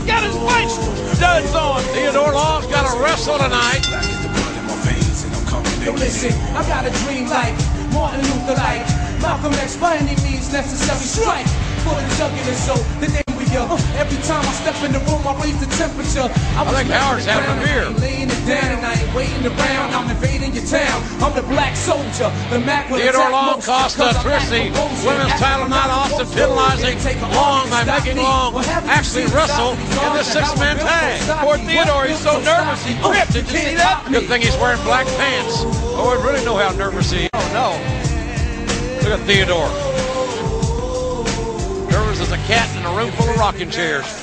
He's got his fight studs on. Theodore Long's got to wrestle tonight. Yo, listen, I got a dream like Martin Luther, like Malcolm X, by any means necessary. Strike for the jugular, so the name we go. Every time I step in the room, I raise the temperature. I think Howard's having a beer. I'm laying it down and I ain't waiting around. I'm invading your town. I'm the black soldier. The Mack will Theodore Long cost Trissy women's title night. Austin penalizing Long by making Long actually wrestle in the six-man tag. Poor Theodore, he's so nervous he tripped. Did you see that? Good thing he's wearing black pants. Oh, we really know how nervous he is. Oh, no. Look at Theodore. Nervous as a cat in a room full of rocking chairs.